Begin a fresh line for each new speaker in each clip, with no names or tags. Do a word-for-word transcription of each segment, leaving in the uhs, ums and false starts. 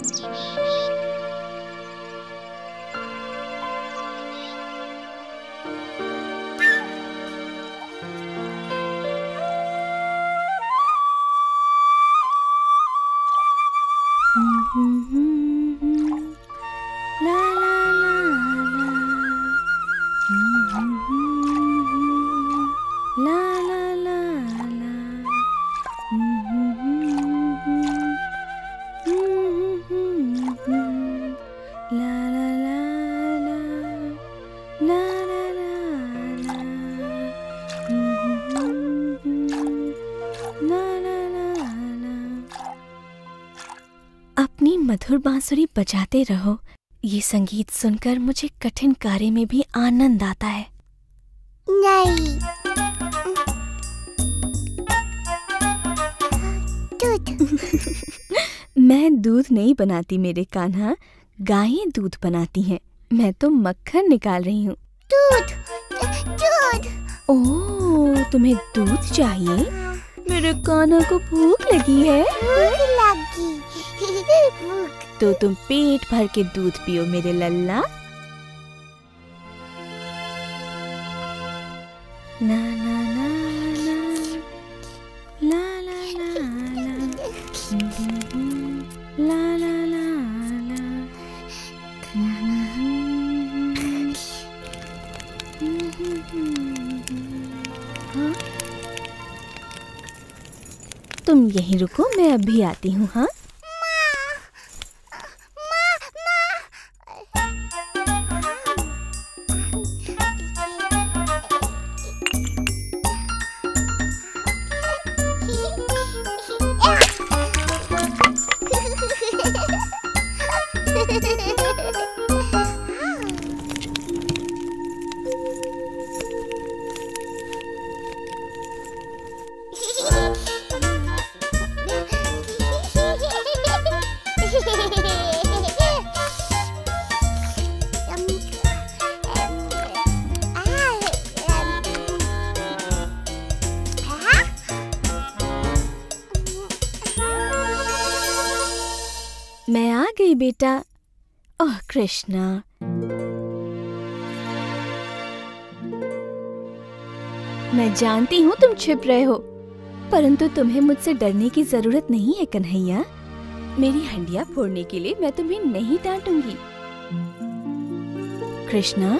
अपनी मधुर बांसुरी बजाते रहो। ये संगीत सुनकर मुझे कठिन कार्य में भी आनंद आता है।
नहीं। दूध।
मैं दूध नहीं बनाती मेरे कान्हा, गायें दूध बनाती हैं। मैं तो मक्खन निकाल रही हूँ।
दूध, दूध।
ओह, तुम्हें दूध चाहिए? मेरे कान्हा को भूख लगी है।
भूख लगी। भूख।
तो तुम पेट भर के दूध पियो मेरे लल्ला। ना ना ना ना ला ला ला ला ला ला ला ला। हाँ? तुम यहीं रुको, मैं अभी आती हूँ। हाँ, मैं आ गई बेटा। ओह कृष्णा, मैं जानती हूँ तुम छिप रहे हो, परंतु तुम्हें मुझसे डरने की जरूरत नहीं है कन्हैया। मेरी हंडिया फोड़ने के लिए मैं तुम्हें नहीं डांटूंगी। कृष्णा,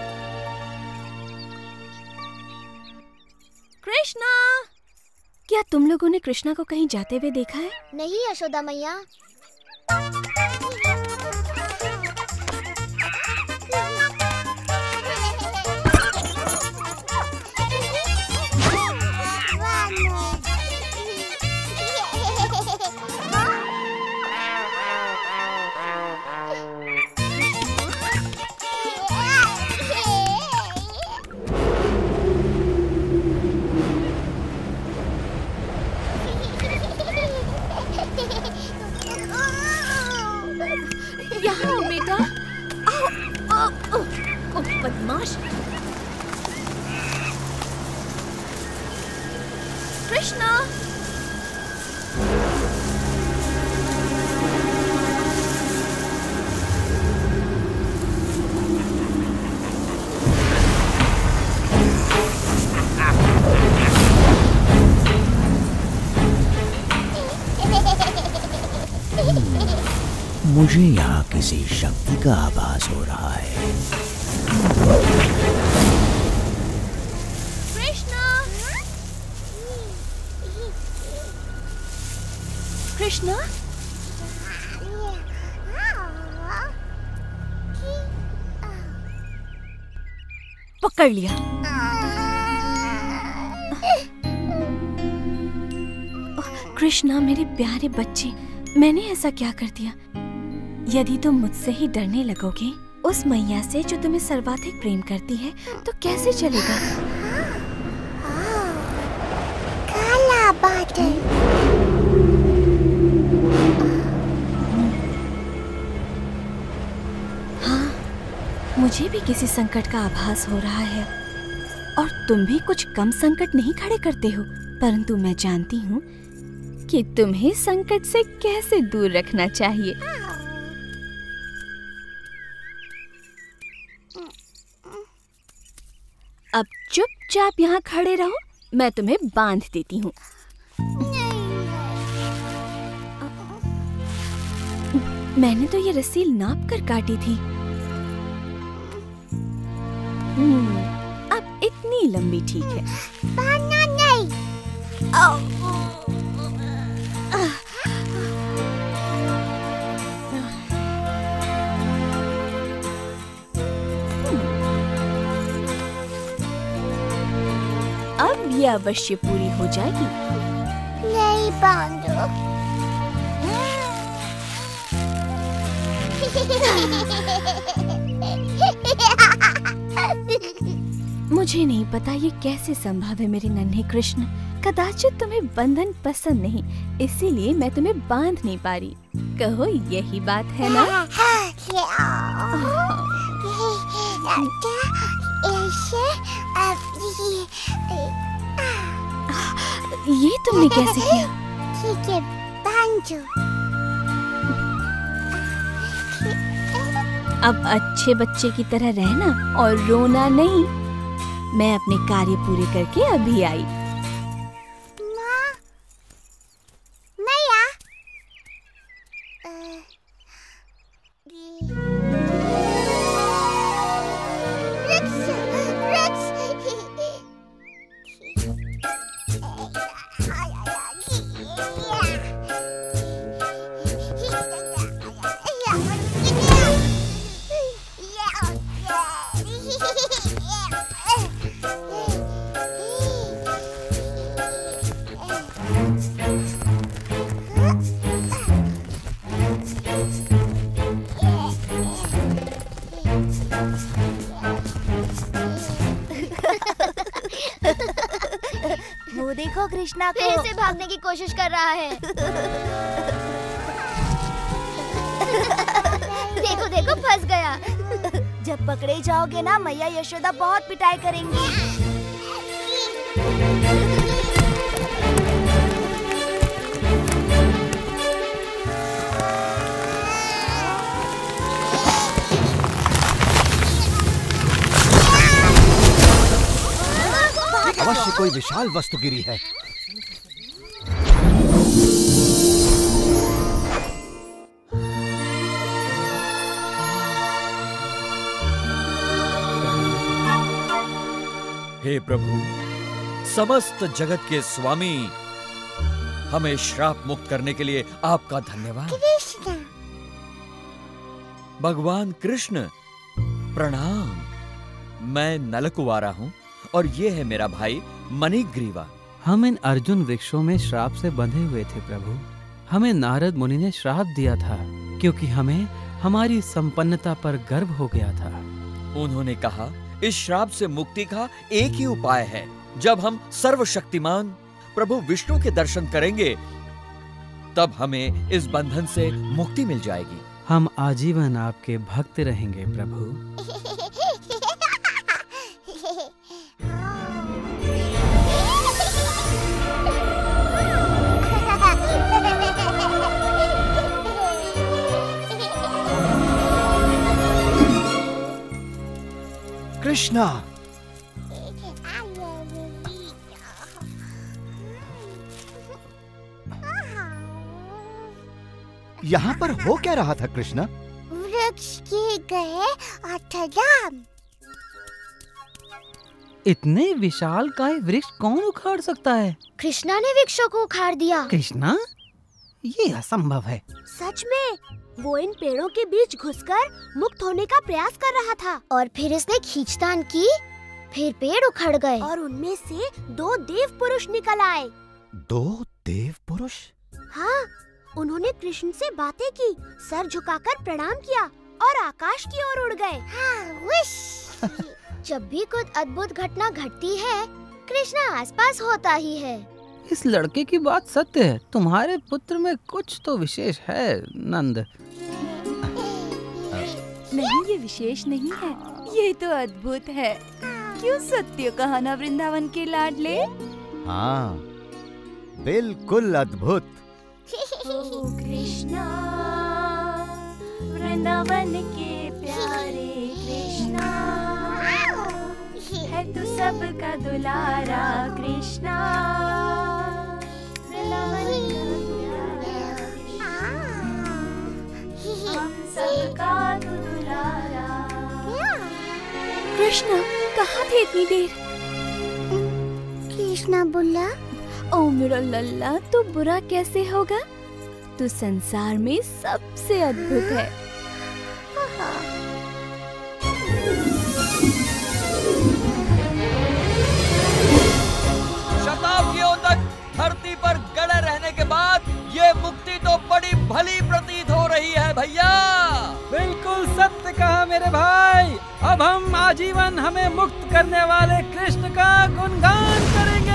कृष्णा, क्या तुम लोगों ने कृष्णा को कहीं जाते हुए देखा है?
नहीं यशोदा मैया।
यहाँ आओ बेटा। आओ, आओ, आओ, ओ बदमाश। कृष्णा,
मुझे यहाँ किसी शक्ति का आभास हो रहा है।
कृष्णा, कृष्णा, पकड़ लिया। कृष्णा मेरे प्यारे बच्चे, मैंने ऐसा क्या कर दिया? यदि तुम मुझसे ही डरने लगोगे, उस मैया से जो तुम्हें सर्वाधिक प्रेम करती है, तो कैसे चलेगा?
काला बादल।
हाँ, मुझे भी किसी संकट का आभास हो रहा है, और तुम भी कुछ कम संकट नहीं खड़े करते हो, परंतु मैं जानती हूँ कि तुम्हें संकट से कैसे दूर रखना चाहिए। अब चुपचाप यहाँ खड़े रहो, मैं तुम्हें बांध देती हूँ। मैंने तो ये रस्सी नाप कर काटी थी। हम्म, अब इतनी लंबी ठीक है।
बांधना नहीं।
अब ये अवश्य पूरी हो जाएगी।
नहीं बांधो।
मुझे नहीं पता ये कैसे संभव है मेरे नन्हे कृष्ण। कदाचित तुम्हें बंधन पसंद नहीं, इसीलिए मैं तुम्हें बांध नहीं पा रही। कहो यही बात है ना? ये तुमने कैसे किया?
ठीक है, बांधो।
अब अच्छे बच्चे की तरह रहना और रोना नहीं। मैं अपने कार्य पूरे करके अभी आई।
माँ, मैया, वृक्ष, वृक्ष।
वो देखो कृष्णा को
फिर से भागने की कोशिश कर रहा है। देखो देखो फंस गया।
जब पकड़े जाओगे ना, मैया यशोदा बहुत पिटाई करेंगी।
अवश्य कोई विशाल वस्तु गिरी है।
हे प्रभु, समस्त जगत के स्वामी, हमें श्राप मुक्त करने के लिए आपका धन्यवाद।
कृष्ण,
भगवान कृष्ण प्रणाम। मैं नलकुवारा हूँ और ये है मेरा भाई मणिग्रीवा।
हम इन अर्जुन वृक्षों में श्राप से बंधे हुए थे प्रभु। हमें नारद मुनि ने श्राप दिया था क्योंकि हमें हमारी संपन्नता पर गर्व हो गया था।
उन्होंने कहा इस श्राप से मुक्ति का एक ही उपाय है। जब हम सर्वशक्तिमान प्रभु विष्णु के दर्शन करेंगे तब हमें इस बंधन से मुक्ति मिल जाएगी।
हम आजीवन आपके भक्त रहेंगे प्रभु।
कृष्णा, यहाँ पर हो क्या रहा था कृष्णा?
वृक्ष गिर गए और धड़ाम।
इतने विशाल काय वृक्ष कौन उखाड़ सकता है?
कृष्णा ने वृक्षों को उखाड़ दिया।
कृष्णा, ये असंभव है।
सच में वो इन पेड़ों के बीच घुसकर मुक्त होने का प्रयास कर रहा था
और फिर इसने खींचतान की, फिर पेड़ उखड़ गए
और उनमें से दो देव पुरुष निकल आए।
दो देव पुरुष?
हाँ, उन्होंने कृष्ण से बातें की, सर झुकाकर प्रणाम किया और आकाश की ओर उड़ गए।
हाँ, विश। जब भी कुछ अद्भुत घटना घटती है, कृष्णा आसपास होता ही है।
इस लड़के की बात सत्य है। तुम्हारे पुत्र में कुछ तो विशेष है नंद।
नहीं, ये विशेष नहीं है, ये तो अद्भुत है। क्यों सत्य कहा ना वृंदावन के लाडले?
हाँ, बिल्कुल अद्भुत।
ओ कृष्णा, वृंदावन के प्यारे कृष्णा, है तू सबका दुलारा कृष्णा। सबका तू दुलारा। कृष्णा कहाँ थे इतनी देर?
कृष्णा बुल्ला,
ओ मेरा लल्ला, तू बुरा कैसे होगा? तू संसार में सबसे अद्भुत है।
शताब्दियों तक धरती पर गड़े रहने के बाद ये मुक्ति तो बड़ी भली प्रतीत हो रही है भैया।
बिल्कुल सत्य कहा मेरे भाई। अब हम आजीवन हमें मुक्त करने वाले कृष्ण का गुणगान करेंगे।